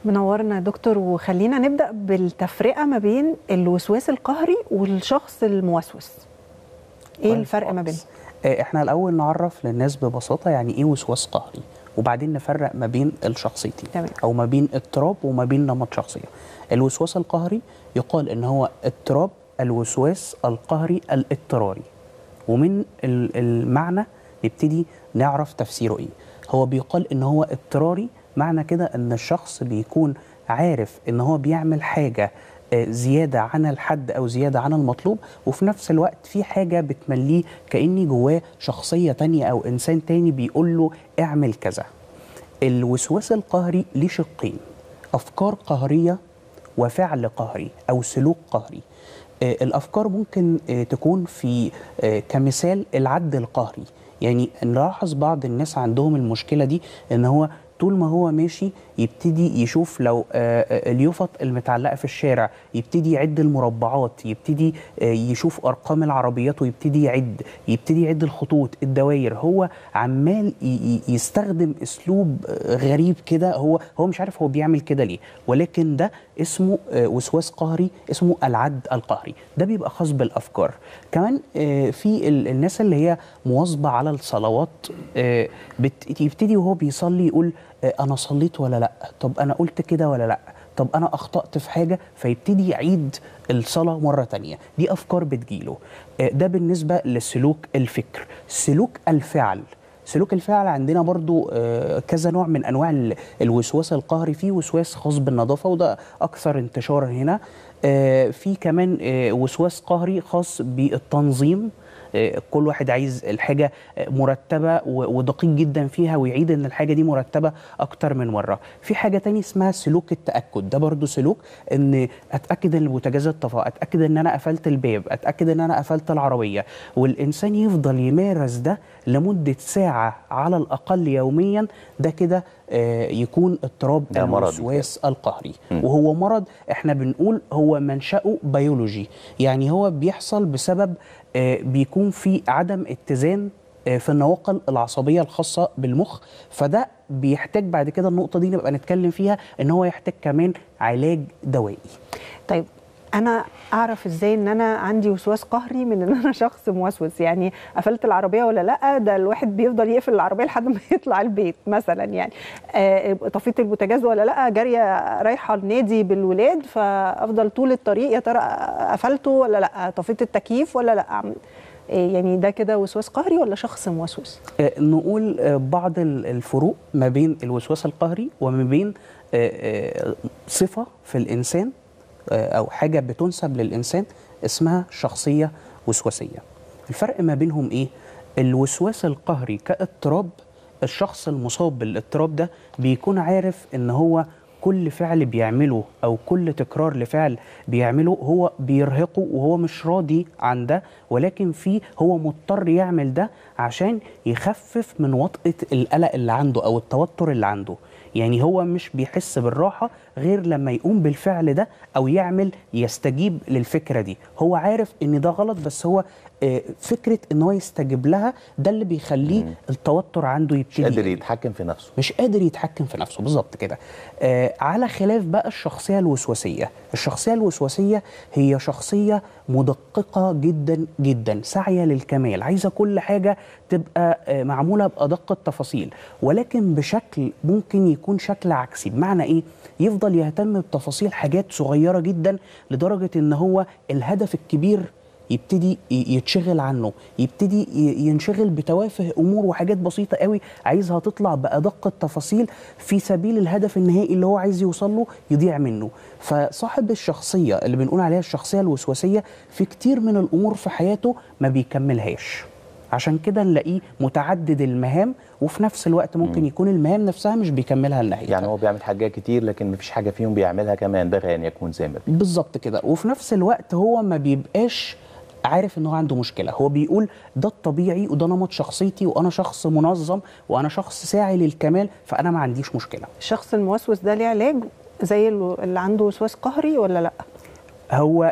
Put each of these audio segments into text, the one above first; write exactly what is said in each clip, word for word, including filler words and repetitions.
منورنا يا دكتور، وخلينا نبدأ بالتفرقة ما بين الوسواس القهري والشخص الموسوس. ايه الفرق ما بينهم؟ احنا الاول نعرف للناس ببساطه يعني ايه وسواس قهري، وبعدين نفرق ما بين الشخصيتين تمام. او ما بين اضطراب وما بين نمط شخصيه. الوسواس القهري يقال ان هو اضطراب الوسواس القهري الاضطراري، ومن المعنى نبتدي نعرف تفسيره ايه. هو بيقال ان هو اضطراري، معنى كده ان الشخص بيكون عارف ان هو بيعمل حاجه زيادة عن الحد أو زيادة عن المطلوب، وفي نفس الوقت في حاجة بتمليه كأني جواه شخصية تانية أو إنسان تاني بيقول له اعمل كذا. الوسواس القهري ليه شقين: أفكار قهرية وفعل قهري أو سلوك قهري. آه الأفكار ممكن آه تكون في آه كمثال العد القهري. يعني نلاحظ بعض الناس عندهم المشكلة دي، إن هو طول ما هو ماشي يبتدي يشوف لو اليوفط المتعلقه في الشارع، يبتدي يعد المربعات، يبتدي يشوف ارقام العربيات ويبتدي يعد، يبتدي يعد الخطوط الدوائر. هو عمال يستخدم اسلوب غريب كده، هو هو مش عارف هو بيعمل كده ليه، ولكن ده اسمه وسواس قهري، اسمه العد القهري. ده بيبقى خاص بالافكار. كمان في الناس اللي هي مواظبه على الصلوات، يبتدي وهو بيصلي يقول أنا صليت ولا لأ؟ طب أنا قلت كده ولا لأ؟ طب أنا أخطأت في حاجة؟ فيبتدي يعيد الصلاة مرة تانية. دي أفكار بتجيله. ده بالنسبة لسلوك الفكر. سلوك الفعل، سلوك الفعل عندنا برضو كذا نوع من أنواع الوسواس القهري. فيه وسواس خاص بالنظافة وده أكثر انتشارا هنا. في كمان وسواس قهري خاص بالتنظيم، كل واحد عايز الحاجة مرتبة ودقيق جدا فيها ويعيد ان الحاجة دي مرتبة اكتر من مرة. في حاجة تانية اسمها سلوك التأكد. ده برضو سلوك ان اتأكد ان البوتاجاز اتطفى، اتأكد ان انا قفلت الباب، اتأكد ان انا قفلت العربية، والانسان يفضل يمارس ده لمدة ساعة على الاقل يوميا. ده كده يكون اضطراب الوسواس القهري. م. وهو مرض احنا بنقول هو منشأه بيولوجي، يعني هو بيحصل بسبب بيكون في عدم اتزان في النواقل العصبية الخاصة بالمخ. فده بيحتاج بعد كده، النقطة دي نبقى نتكلم فيها، ان هو يحتاج كمان علاج دوائي. طيب انا اعرف ازاي ان انا عندي وسواس قهري من ان انا شخص موسوس؟ يعني قفلت العربيه ولا لا؟ ده الواحد بيفضل يقفل العربيه لحد ما يطلع البيت مثلا. يعني آه طفيت البوتاجاز ولا لا؟ جاريه رايحه النادي بالولاد فافضل طول الطريق يا ترى قفلته ولا لا؟ طفيت التكييف ولا لا؟ يعني ده كده وسواس قهري ولا شخص موسوس؟ آه نقول آه بعض الفروق ما بين الوسواس القهري وما بين آه آه صفه في الانسان أو حاجة بتنسب للإنسان اسمها شخصية وسواسية. الفرق ما بينهم إيه؟ الوسواس القهري كاضطراب، الشخص المصاب بالاضطراب ده بيكون عارف إن هو كل فعل بيعمله أو كل تكرار لفعل بيعمله هو بيرهقه وهو مش راضي عن ده، ولكن فيه هو مضطر يعمل ده عشان يخفف من وطأة القلق اللي عنده أو التوتر اللي عنده. يعني هو مش بيحس بالراحة غير لما يقوم بالفعل ده أو يعمل يستجيب للفكرة دي. هو عارف إن ده غلط، بس هو فكرة إن هو يستجيب لها ده اللي بيخليه مم. التوتر عنده يبتدي. مش قادر يتحكم في نفسه. مش قادر يتحكم في نفسه بالظبط كده. آه على خلاف بقى الشخصية الوسواسية. الشخصية الوسواسية هي شخصية مدققة جدا جدا، سعية للكمال، عايزة كل حاجة تبقى آه معمولة بأدق التفاصيل، ولكن بشكل ممكن يكون شكل عكسي. بمعنى إيه؟ يفضل يهتم بتفاصيل حاجات صغيرة جدا لدرجة إن هو الهدف الكبير يبتدي يتشغل عنه، يبتدي ينشغل بتوافه امور وحاجات بسيطه قوي عايزها تطلع بادق التفاصيل في سبيل الهدف النهائي اللي هو عايز يوصل له يضيع منه. فصاحب الشخصيه اللي بنقول عليها الشخصيه الوسواسيه في كتير من الامور في حياته ما بيكملهاش، عشان كده نلاقيه متعدد المهام وفي نفس الوقت ممكن م. يكون المهام نفسها مش بيكملها لنهايتها. يعني هو بيعمل حاجات كتير لكن مفيش حاجه فيهم بيعملها كمان، ده غير يكون زي ما بالظبط كده. وفي نفس الوقت هو ما بيبقاش عارف ان هو عنده مشكله، هو بيقول ده الطبيعي وده نمط شخصيتي وانا شخص منظم وانا شخص ساعي للكمال فانا ما عنديش مشكله. الشخص الموسوس ده ليه علاج زي اللي عنده وسواس قهري ولا لا؟ هو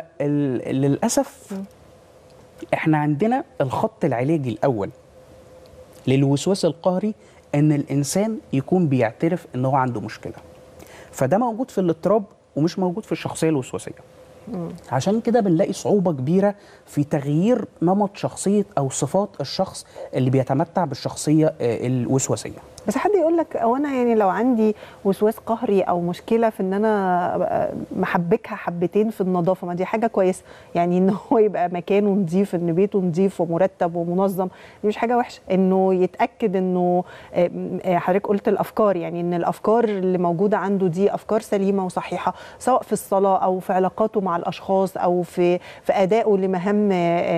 للاسف م. احنا عندنا الخط العلاجي الاول للوسواس القهري ان الانسان يكون بيعترف ان هو عنده مشكله. فده موجود في الاضطراب ومش موجود في الشخصيه الوسواسيه. عشان كده بنلاقي صعوبة كبيرة في تغيير نمط شخصية أو صفات الشخص اللي بيتمتع بالشخصية الوسواسية. بس حد يقول لك او انا يعني لو عندي وسواس قهري او مشكله في ان انا محبكها حبتين في النظافه، ما دي حاجه كويسه يعني، ان هو يبقى مكانه نظيف، ان بيته نظيف ومرتب ومنظم، دي مش حاجه وحشه. انه يتاكد انه حضرتك قلت الافكار، يعني ان الافكار اللي موجوده عنده دي افكار سليمه وصحيحه، سواء في الصلاه او في علاقاته مع الاشخاص او في في ادائه لمهام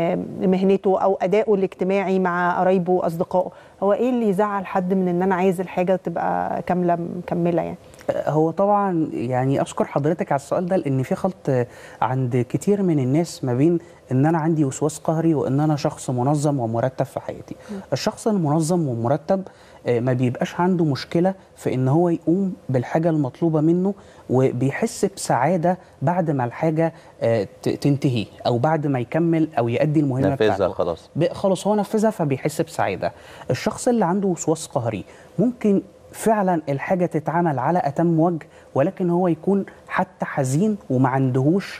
مهنته او ادائه الاجتماعي مع قرايبه واصدقائه. هو ايه اللي يزعل حد من ان انا عايز الحاجه تبقى كامله مكمله يعني؟ هو طبعا يعني اشكر حضرتك على السؤال ده، لان في خلط عند كتير من الناس ما بين ان انا عندي وسواس قهري وان انا شخص منظم ومرتب في حياتي. الشخص المنظم والمرتب ما بيبقاش عنده مشكله في ان هو يقوم بالحاجه المطلوبه منه، وبيحس بسعاده بعد ما الحاجه تنتهي او بعد ما يكمل او يؤدي المهمه بتاعته. نفذها خلاص خلاص هو نفذها فبيحس بسعاده. الشخص اللي عنده وسواس قهري ممكن فعلا الحاجه تتعمل على اتم وجه، ولكن هو يكون حتى حزين وما عندهوش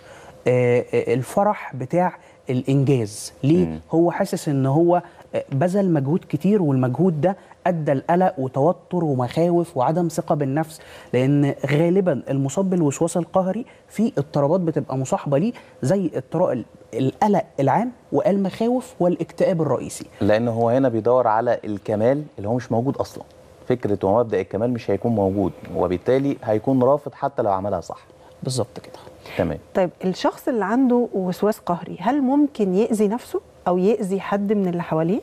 الفرح بتاع الانجاز. ليه؟ مم. هو حاسس ان هو بذل مجهود كتير، والمجهود ده ادى لقلق وتوتر ومخاوف وعدم ثقه بالنفس، لان غالبا المصاب بالوسواس القهري في اضطرابات بتبقى مصاحبه ليه، زي اضطراب القلق العام والمخاوف والاكتئاب الرئيسي. لان هو هنا بيدور على الكمال اللي هو مش موجود اصلا، فكره ومبدا الكمال مش هيكون موجود، وبالتالي هيكون رافض حتى لو عملها صح. بالظبط كده. تمام. طيب الشخص اللي عنده وسواس قهري هل ممكن يأذي نفسه او يأذي حد من اللي حواليه؟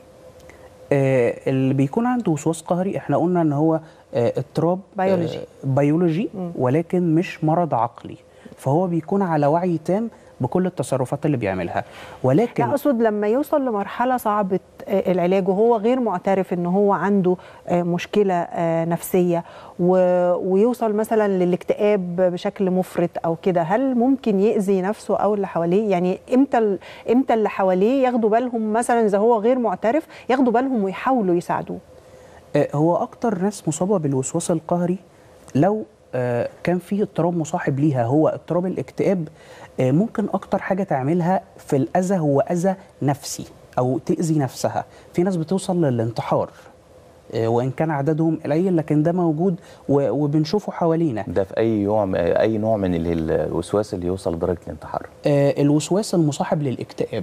آه اللي بيكون عنده وسواس قهري احنا قلنا ان هو آه اضطراب بيولوجي, آه بيولوجي ولكن مش مرض عقلي، فهو بيكون على وعي تام بكل التصرفات اللي بيعملها. ولكن لا اقصد لما يوصل لمرحله صعبه العلاج وهو غير معترف ان هو عنده مشكله نفسيه ويوصل مثلا للاكتئاب بشكل مفرط او كده، هل ممكن يأذي نفسه او اللي حواليه؟ يعني امتى امتى اللي حواليه ياخدوا بالهم مثلا اذا هو غير معترف، ياخدوا بالهم ويحاولوا يساعدوه؟ هو اكتر ناس مصابه بالوسواس القهري لو كان في اضطراب مصاحب ليها هو اضطراب الاكتئاب، ممكن اكتر حاجه تعملها في الاذى هو اذى نفسي او تاذي نفسها. في ناس بتوصل للانتحار وان كان عددهم قليل، لكن ده موجود وبنشوفه حوالينا. ده في اي نوع اي نوع من الوسواس اللي يوصل لدرجه الانتحار؟ الوسواس المصاحب للاكتئاب،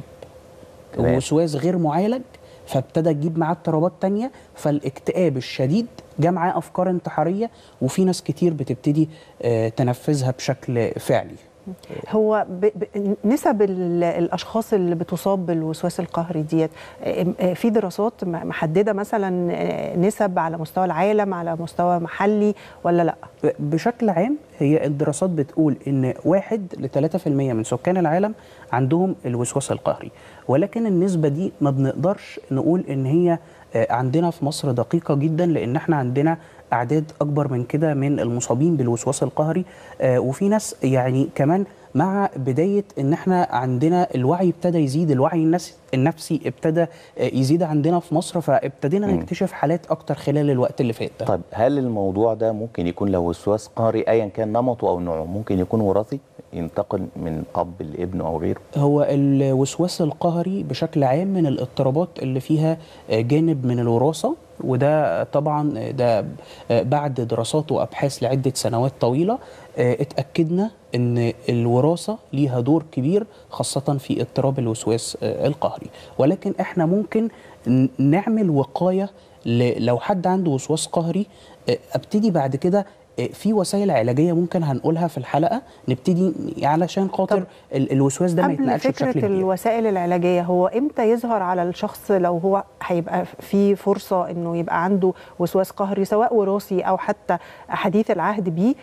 وسواس غير معالج فابتدى يجيب معاه اضطرابات تانية، فالاكتئاب الشديد جه معاه افكار انتحاريه، وفي ناس كتير بتبتدي تنفذها بشكل فعلي. هو ب... ب... نسب الاشخاص اللي بتصاب بالوسواس القهري ديت في دراسات محدده مثلا نسب على مستوى العالم على مستوى محلي ولا لا؟ بشكل عام هي الدراسات بتقول ان واحد لثلاثة في المية من سكان العالم عندهم الوسواس القهري، ولكن النسبه دي ما بنقدرش نقول ان هي عندنا في مصر دقيقه جدا، لان احنا عندنا أعداد أكبر من كده من المصابين بالوسواس القهري. آه وفي ناس يعني كمان مع بداية إن إحنا عندنا الوعي ابتدى يزيد، الوعي النفسي النفسي ابتدى يزيد عندنا في مصر، فابتدينا نكتشف حالات أكتر خلال الوقت اللي فات ده. طيب هل الموضوع ده ممكن يكون لو وسواس قهري أيا كان نمطه أو نوعه ممكن يكون وراثي؟ ينتقل من أب لابن أو غيره؟ هو الوسواس القهري بشكل عام من الاضطرابات اللي فيها جانب من الوراثة، وده طبعا ده بعد دراسات وأبحاث لعدة سنوات طويلة اتأكدنا ان الوراثة ليها دور كبير خاصة في اضطراب الوسواس القهري. ولكن احنا ممكن نعمل وقاية لو حد عنده وسواس قهري. ابتدي بعد كده في وسائل علاجية ممكن هنقولها في الحلقة، نبتدي علشان خاطر الوسواس ده ما يتنقلش بشكل كبير. قبل فكرة الوسائل العلاجية، هو امتى يظهر على الشخص لو هو هيبقى في فرصة انه يبقى عنده وسواس قهري سواء وراثي او حتى حديث العهد بيه؟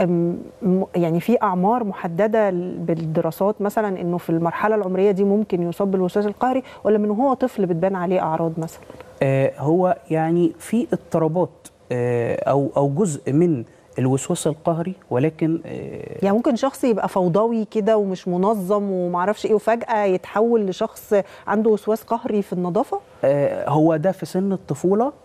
يعني في اعمار محدده بالدراسات مثلا انه في المرحله العمريه دي ممكن يصاب بالوسواس القهري، ولا من هو طفل بتبان عليه اعراض مثلا؟ آه هو يعني في اضطرابات آه او او جزء من الوسواس القهري، ولكن آه يعني ممكن شخص يبقى فوضوي كده ومش منظم ومعرفش ايه وفجاه يتحول لشخص عنده وسواس قهري في النظافه؟ آه هو ده في سن الطفوله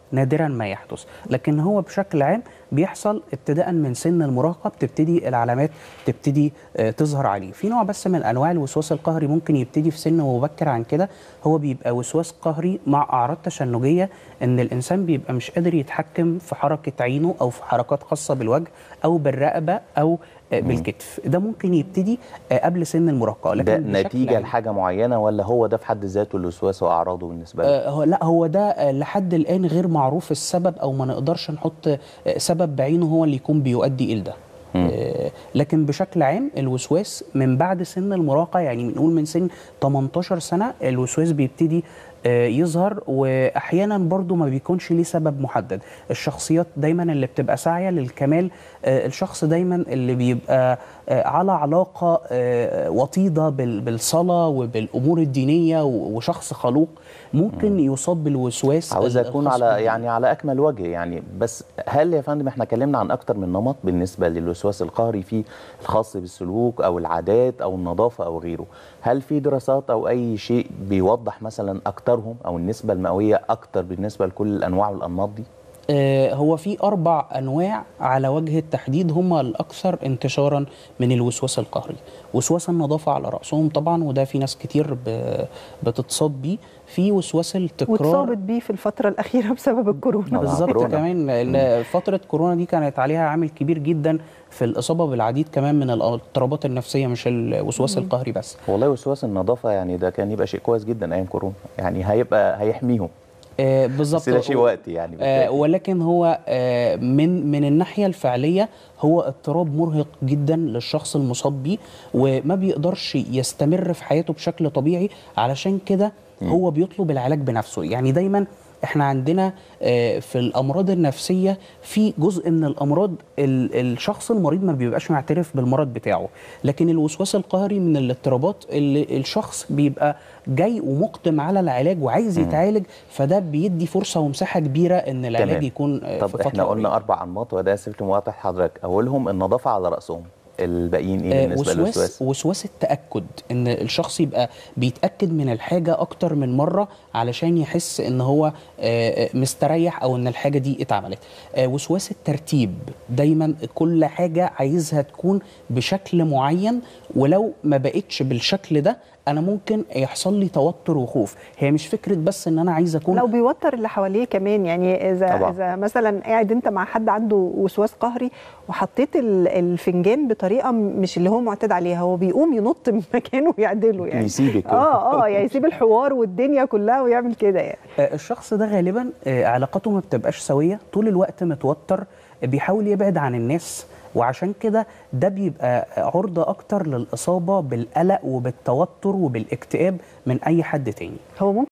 نادرا ما يحدث، لكن هو بشكل عام بيحصل ابتداء من سن المراهقه، بتبتدي العلامات تبتدي آه، تظهر عليه. في نوع بس من انواع الوسواس القهري ممكن يبتدي في سن مبكر عن كده، هو بيبقى وسواس قهري مع اعراض تشنجيه، ان الانسان بيبقى مش قادر يتحكم في حركه عينه او في حركات خاصه بالوجه او بالرقبه او آه، بالكتف. ده ممكن يبتدي آه، قبل سن المراهقه، لكن ده بشكل نتيجه عام لحاجه معينه ولا هو ده في حد ذاته الوسواس واعراضه بالنسبه له؟ آه، هو لا هو ده آه، لحد الآن غير معروف السبب، أو ما نقدرش نحط آه، سبب بعينه هو اللي يكون بيؤدي إلى ده. آه، لكن بشكل عام الوسواس من بعد سن المراهقة، يعني بنقول من سن تمنتاشر سنة الوسواس بيبتدي آه، يظهر، وأحيانا برضو ما بيكونش ليه سبب محدد. الشخصيات دايما اللي بتبقى ساعية للكمال، آه، الشخص دايما اللي بيبقى آه، على علاقة آه، وطيدة بال- بالصلاة وبالأمور الدينية و- وشخص خلوق، ممكن يصاب بالوسواس عاوز ال- اكون الخاص على بالدين. يعني على اكمل وجه يعني. بس هل يا فندم احنا اتكلمنا عن اكتر من نمط بالنسبه للوسواس القهري، في الخاص بالسلوك او العادات او النظافه او غيره؟ هل في دراسات او اي شيء بيوضح مثلا اكترهم او النسبه المئويه اكتر بالنسبه لكل الانواع والانماط دي؟ آه، هو في أربع أنواع على وجه التحديد هم الأكثر انتشارا من الوسواس القهري. وسواس النظافة على رأسهم طبعا، وده في ناس كتير ب- بتتصاب بيه. في وسواس التكرار، واتصابت بيه في الفتره الاخيره بسبب الكورونا. طبعاً. بالظبط كورونا. كمان، لأن فترة كورونا دي كانت عليها عامل كبير جدا في الإصابة بالعديد كمان من الاضطرابات النفسية، مش الوسواس القهري بس. والله وسواس النظافه يعني ده كان يبقى شيء كويس جدا ايام كورونا، يعني هيبقى هيحميهم. آه، بالظبط. بس ده شيء وقتي يعني آه، بالتأكيد. ولكن هو آه، من من الناحيه الفعليه هو اضطراب مرهق جدا للشخص المصاب بيه، وما بيقدرش يستمر في حياته بشكل طبيعي، علشان كده هو بيطلب العلاج بنفسه. يعني دايما احنا عندنا آه، في الامراض النفسيه في جزء من الامراض ال- الشخص المريض ما بيبقاش معترف بالمرض بتاعه، لكن الوسواس القهري من الاضطرابات اللي الشخص بيبقى جاي ومقدم على العلاج وعايز يتعالج، فده بيدي فرصه ومساحه كبيره ان العلاج تمام. يكون آه، طب في فتره احنا قلنا قريبة. اربع انماط، وده اسف لمقاطعه حضرتك، اولهم النظافه على راسهم، الباقيين ايه آه، بالنسبه وسواس للوسواس؟ وسواس التأكد، ان الشخص يبقى بيتأكد من الحاجة اكتر من مرة علشان يحس ان هو آه، آه، مستريح او ان الحاجة دي اتعملت. آه، وسواس الترتيب، دايما كل حاجة عايزها تكون بشكل معين، ولو ما بقتش بالشكل ده انا ممكن يحصل لي توتر وخوف. هي مش فكرة بس ان انا عايز اكون لو بيوتر اللي حواليه كمان، يعني اذا طبعا. اذا مثلا قاعد انت مع حد عنده وسواس قهري وحطيت ال- الفنجان بطريقه مش اللي هو معتاد عليها، هو بيقوم ينط من مكانه ويعدله يعني. يسيبك كده. اه اه يعني يسيب الحوار والدنيا كلها ويعمل كده يعني. آه، الشخص ده غالبا آه، علاقاته ما بتبقاش سوية، طول الوقت متوتر، آه، بيحاول يبعد عن الناس، وعشان كده ده بيبقى عرضة أكتر للإصابة بالقلق وبالتوتر وبالاكتئاب من أي حد تاني. هو ممكن